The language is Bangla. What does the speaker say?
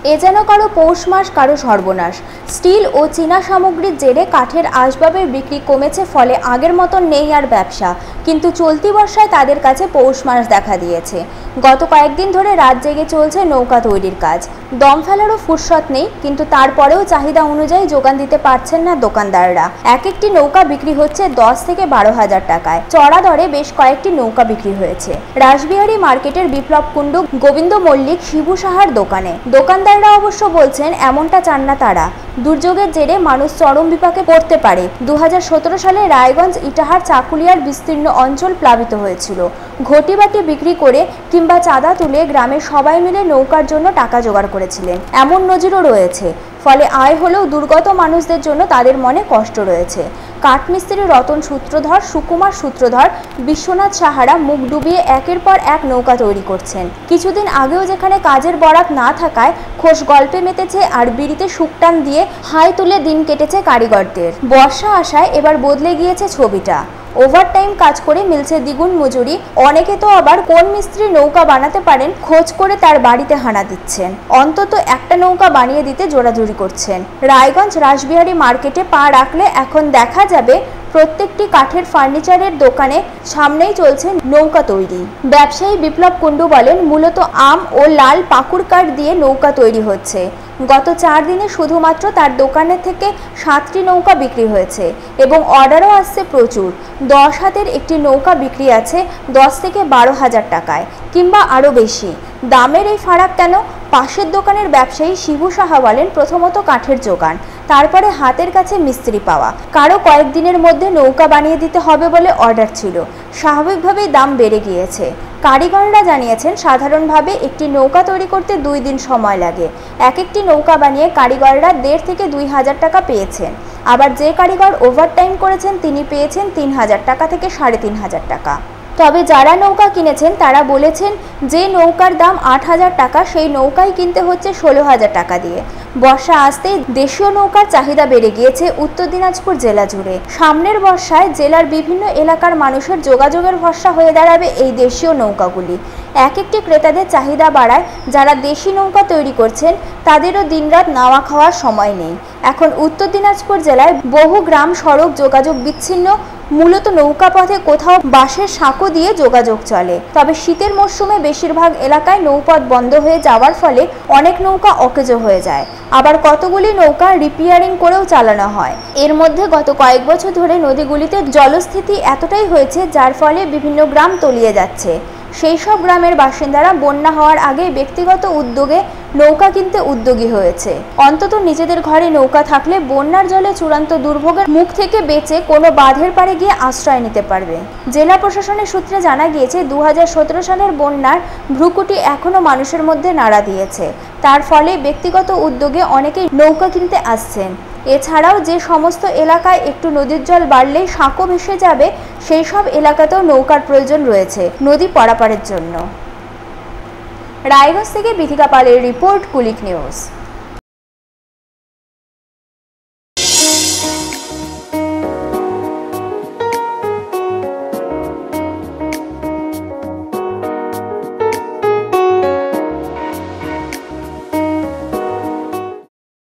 এ যেন কারো পৌষ মাস, কারো সর্বনাশ। স্টিল ও চীনা সামগ্রীর জেরে কাঠের আসবাবের বিক্রি কমেছে, ফলে আগের মতন নেই আর ব্যবসা। কিন্তু চলতি বর্ষায় তাদের কাছে পৌষ মাস দেখা দিয়েছে। গত কয়েকদিন ধরে রাত জেগে চলছে নৌকা তৈরির কাজ। দম ফেলারও ফুরসত নেই, কিন্তু তারপরেও চাহিদা অনুযায়ী যোগান দিতে পারছেন না দোকানদাররা। এক একটি নৌকা বিক্রি হচ্ছে 10 থেকে 12,000 টাকায়। চড়া দরে বেশ কয়েকটি নৌকা বিক্রি হয়েছে রাসবিহারী মার্কেটের বিপ্লব কুণ্ডু, গোবিন্দ মল্লিক, শিবু সাহার দোকানে। দোকানদাররা অবশ্য বলছেন এমনটা চান না তারা। দুর্যোগের জেরে মানুষ চরম বিপাকে পড়তে পারে। 2017 সালে রায়গঞ্জ, ইটাহার, চাকুলিয়ার বিস্তীর্ণ অঞ্চল প্লাবিত হয়েছিল। ঘটিবাটি বিক্রি করে কিংবা চাঁদা তুলে গ্রামের সবাই মিলে নৌকার জন্য টাকা জোগাড় করেছিলেন, এমন নজিরও রয়েছে। ফলে আয় হলেও দুর্গত মানুষদের জন্য তাদের মনে কষ্ট রয়েছে। কাঠমিস্ত্রি রতন সূত্রধর, সুকুমার সূত্রধর, বিশ্বনাথ সাহারা মুখ ডুবিয়ে একের পর এক নৌকা তৈরি করছেন। কিছুদিন আগেও যেখানে কাজের বরাত না থাকায় খোশ গল্পে মেতেছে আর বিড়িতে শুকটান দিয়ে হাই তুলে দিন কেটেছে কারিগরদের। বর্ষা আসায় এবার বদলে গিয়েছে ছবিটা। ওভারটাইম কাজ করে মিলছে দ্বিগুণ মজুরি। অনেকে তো আবার কোন মিস্ত্রি নৌকা বানাতে পারেন খোঁজ করে তার বাড়িতে হানা দিচ্ছেন, অন্তত একটা নৌকা বানিয়ে দিতে জোরাজুরি করছেন। রায়গঞ্জ রাসবিহারী মার্কেটে পা রাখলে এখন দেখা যাবে প্রত্যেকটি কাঠের ফার্নিচারের দোকানে সামনেই চলছে নৌকা তৈরি। ব্যবসায়ী বিপ্লব কুণ্ডু বলেন, মূলত আম ও লাল পাকুড় কাঠ দিয়ে নৌকা তৈরি হচ্ছে। গত 4 দিনে শুধুমাত্র তার দোকানে থেকে 7টি নৌকা বিক্রি হয়েছে এবং অর্ডারও আসছে প্রচুর। 10 হাতের একটি নৌকা বিক্রি আছে 10 থেকে 12,000 টাকায় কিংবা আরও বেশি। দামের এই ফারাক কেন? পাশের দোকানের ব্যবসায়ী শিবু সাহা বলেন, প্রথমত কাঠের যোগান, তারপরে হাতের কাছে মিস্ত্রি পাওয়া। কারো কয়েকদিনের মধ্যে নৌকা বানিয়ে দিতে হবে বলে অর্ডার ছিল, স্বাভাবিকভাবেই দাম বেড়ে গিয়েছে। কারিগররা জানিয়েছেন, সাধারণভাবে একটি নৌকা তৈরি করতে 2 দিন সময় লাগে। এক একটি নৌকা বানিয়ে কারিগররা 1,500 থেকে 2,000 টাকা পেয়েছেন। আবার যে কারিগর ওভারটাইম করেছেন তিনি পেয়েছেন 3,000 টাকা থেকে 3,500 টাকা। তবে যারা নৌকা কিনেছেন তারা বলেছেন, যে নৌকার দাম 8,000 টাকা সেই নৌকাই কিনতে হচ্ছে 16,000 টাকা দিয়ে। বর্ষা আসতেই দেশীয় নৌকার চাহিদা বেড়ে গিয়েছে উত্তর দিনাজপুর জেলা জুড়ে। সামনের বর্ষায় জেলার বিভিন্ন এলাকার মানুষের যোগাযোগের ভরসা হয়ে দাঁড়াবে এই দেশীয় নৌকাগুলি। এক একটি ক্রেতাদের চাহিদা বাড়ায়। যারা দেশি নৌকা তৈরি করছেন তাদেরও দিনরাত নাওয়া খাওয়ার সময় নেই। এখন উত্তর দিনাজপুর জেলায় বহু গ্রাম সড়ক যোগাযোগ বিচ্ছিন্ন। মূলত নৌকা পথে কোথাও বাঁশের সাঁকো দিয়ে যোগাযোগ চলে। তবে শীতের মরশুমে বেশিরভাগ এলাকায় নৌপথ বন্ধ হয়ে যাওয়ার ফলে অনেক নৌকা অকেজো হয়ে যায়। আবার কতগুলি নৌকা রিপেয়ারিং করেও চালানো হয়। এর মধ্যে গত কয়েক বছর ধরে নদীগুলিতে জলস্থিতি এতটাই হয়েছে যার ফলে বিভিন্ন গ্রাম তলিয়ে যাচ্ছে। সেই সব গ্রামের বাসিন্দারা বন্যা হওয়ার আগে ব্যক্তিগত উদ্যোগে নৌকা কিনতে উদ্যোগী হয়েছে। অন্তত নিজেদের ঘরে নৌকা থাকলে বন্যার জলে চূড়ান্ত দুর্ভোগের মুখ থেকে বেঁচে কোনো বাঁধের পাড়ে গিয়ে আশ্রয় নিতে পারবে। জেলা প্রশাসনের সূত্রে জানা গিয়েছে, 2017 সালের বন্যার ভ্রুকুটি এখনও মানুষের মধ্যে নাড়া দিয়েছে। তার ফলে ব্যক্তিগত উদ্যোগে অনেকেই নৌকা কিনতে আসছেন। এছাড়াও যে সমস্ত এলাকায় একটু নদীর জল বাড়লেই সাঁকো ভেসে যাবে সেই সব এলাকাতেও নৌকার প্রয়োজন রয়েছে নদী পারাপারের জন্য। রায়গঞ্জ থেকে বিথিকা পালের রিপোর্ট, কুলিক নিউজ।